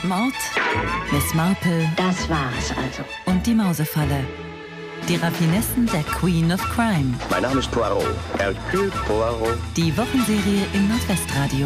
Mord, Miss Marple. Das war's also. Und die Mausefalle. Die Raffinessen der Queen of Crime. Mein Name ist Poirot. Hercule Poirot. Die Wochenserie im Nordwestradio.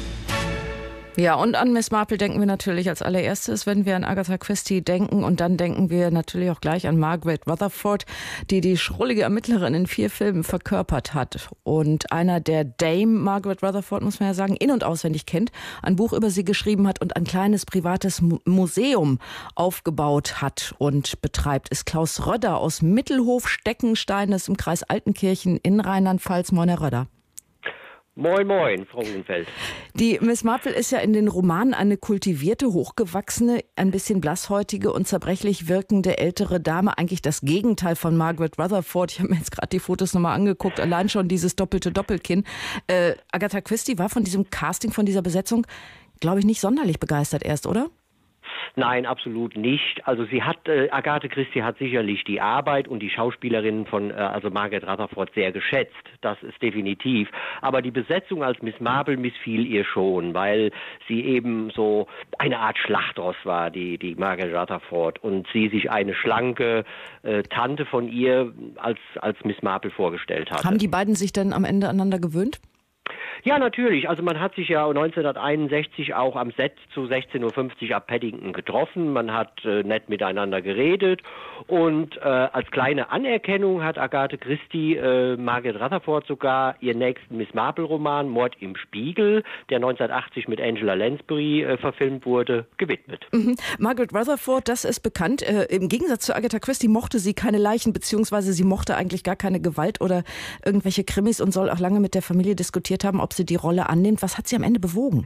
Ja, und an Miss Marple denken wir natürlich als allererstes, wenn wir an Agatha Christie denken. Und dann denken wir natürlich auch gleich an Margaret Rutherford, die die schrullige Ermittlerin in 4 Filmen verkörpert hat. Und einer, der Dame Margaret Rutherford, muss man ja sagen, in- und auswendig kennt, ein Buch über sie geschrieben hat und ein kleines privates Museum aufgebaut hat und betreibt, ist Klaus Rödder aus Mittelhof-Steckenstein, das ist im Kreis Altenkirchen in Rheinland-Pfalz. Moin, Herr Rödder. Moin, moin, Frau Unfeld. Die Miss Marple ist ja in den Romanen eine kultivierte, hochgewachsene, ein bisschen blasshäutige und zerbrechlich wirkende ältere Dame. Eigentlich das Gegenteil von Margaret Rutherford. Ich habe mir jetzt gerade die Fotos nochmal angeguckt. Allein schon dieses doppelte Doppelkinn. Agatha Christie war von diesem Casting, von dieser Besetzung, glaube ich, nicht sonderlich begeistert erst, oder? Nein, absolut nicht. Also Agatha Christie hat sicherlich die Arbeit und die Schauspielerin von Margaret Rutherford sehr geschätzt. Das ist definitiv. Aber die Besetzung als Miss Marple missfiel ihr schon, weil sie eben so eine Art Schlachtross war, die Margaret Rutherford, und sie sich eine schlanke Tante von ihr als Miss Marple vorgestellt hat. Haben die beiden sich denn am Ende aneinander gewöhnt? Ja, natürlich. Also man hat sich ja 1961 auch am Set zu 16:50 Uhr ab Paddington getroffen. Man hat nett miteinander geredet. Und als kleine Anerkennung hat Agatha Christie Margaret Rutherford sogar ihren nächsten Miss Marple-Roman Mord im Spiegel, der 1980 mit Angela Lansbury verfilmt wurde, gewidmet. Mhm. Margaret Rutherford, das ist bekannt. Im Gegensatz zu Agatha Christie mochte sie keine Leichen, beziehungsweise sie mochte eigentlich gar keine Gewalt oder irgendwelche Krimis und soll auch lange mit der Familie diskutiert haben, ob sie die Rolle annimmt. Was hat sie am Ende bewogen?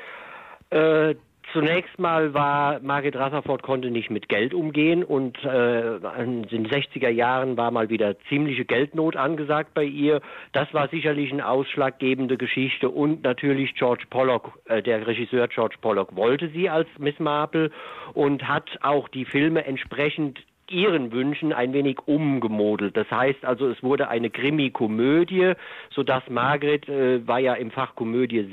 Zunächst mal war Margaret Rutherford konnte nicht mit Geld umgehen und in den 60er Jahren war mal wieder ziemliche Geldnot angesagt bei ihr. Das war sicherlich eine ausschlaggebende Geschichte und natürlich George Pollock, der Regisseur George Pollock wollte sie als Miss Marple und hat auch die Filme entsprechend ihren Wünschen ein wenig umgemodelt. Das heißt also, es wurde eine Krimi-Komödie, sodass Margaret, war ja im Fach Komödie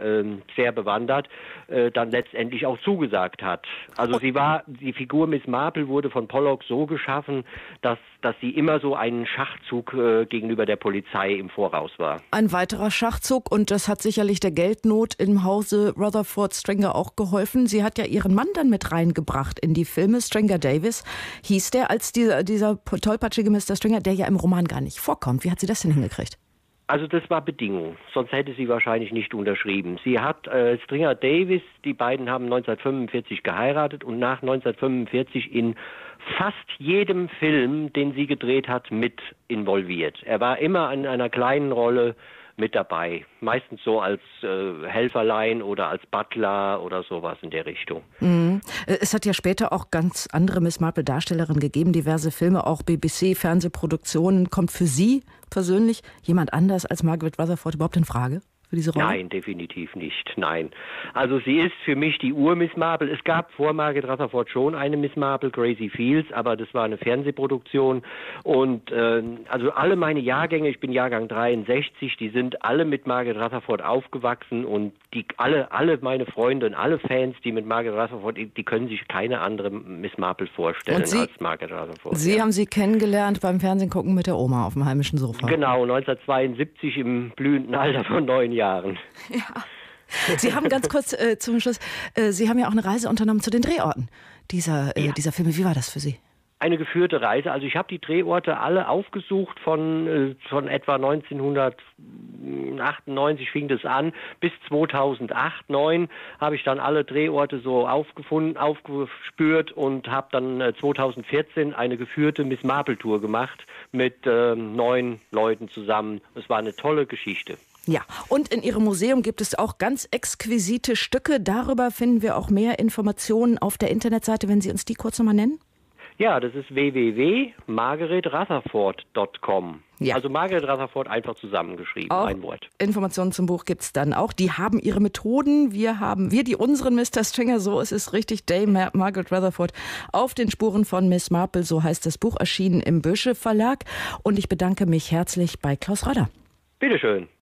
sehr bewandert, dann letztendlich auch zugesagt hat. Also die Figur Miss Marple wurde von Pollock so geschaffen, dass sie immer so einen Schachzug gegenüber der Polizei im Voraus war. Ein weiterer Schachzug, und das hat sicherlich der Geldnot im Hause Rutherford Stringer auch geholfen. Sie hat ja ihren Mann dann mit reingebracht in die Filme. Stringer Davis hieß der, als dieser tollpatschige Mr. Stringer, der ja im Roman gar nicht vorkommt. Wie hat sie das denn hingekriegt? Also das war Bedingung, sonst hätte sie wahrscheinlich nicht unterschrieben. Sie hat Stringer Davis, die beiden haben 1945 geheiratet und nach 1945 in fast jedem Film, den sie gedreht hat, mit involviert. Er war immer in einer kleinen Rolle mit dabei, meistens so als Helferlein oder als Butler oder sowas in der Richtung. Mhm. Es hat ja später auch ganz andere Miss Marple-Darstellerinnen gegeben, diverse Filme, auch BBC-Fernsehproduktionen. Kommt für Sie persönlich jemand anders als Margaret Rutherford überhaupt in Frage für diese Rolle? Nein, definitiv nicht, nein. Also sie ist für mich die Ur-Miss Marple. Es gab vor Margaret Rutherford schon eine Miss Marple, Gracie Fields, aber das war eine Fernsehproduktion. Und also alle meine Jahrgänge, ich bin Jahrgang 63, die sind alle mit Margaret Rutherford aufgewachsen und alle meine Freunde und alle Fans, die mit Margaret Rutherford, die können sich keine andere Miss Marple vorstellen als Margaret Rutherford. Sie haben sie kennengelernt beim Fernsehen gucken mit der Oma auf dem heimischen Sofa. Genau, 1972 im blühenden Alter von 9 Jahren. Ja. Sie haben ganz kurz zum Schluss, Sie haben ja auch eine Reise unternommen zu den Drehorten dieser Filme. Wie war das für Sie? Eine geführte Reise. Also ich habe die Drehorte alle aufgesucht von etwa 1998 fing das an, bis 2008, 2009 habe ich dann alle Drehorte so aufgespürt und habe dann 2014 eine geführte Miss Marple Tour gemacht mit 9 Leuten zusammen. Es war eine tolle Geschichte. Ja, und in Ihrem Museum gibt es auch ganz exquisite Stücke. Darüber finden wir auch mehr Informationen auf der Internetseite, wenn Sie uns die kurz nochmal nennen. Ja, das ist www.margaretrutherford.com. Ja. Also Margaret Rutherford einfach zusammengeschrieben, auch ein Wort. Informationen zum Buch gibt es dann auch. Die haben ihre Methoden. Wir die unseren Mr. Stringer, so ist es richtig. Dame Margaret Rutherford auf den Spuren von Miss Marple, so heißt das Buch, erschienen im Bösche Verlag. Und ich bedanke mich herzlich bei Klaus Rödder. Bitteschön.